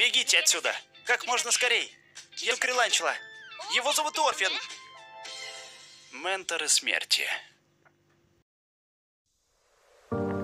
Бегите отсюда! Как можно скорей! Я Криланчела! Его зовут Орфин! Менторы смерти.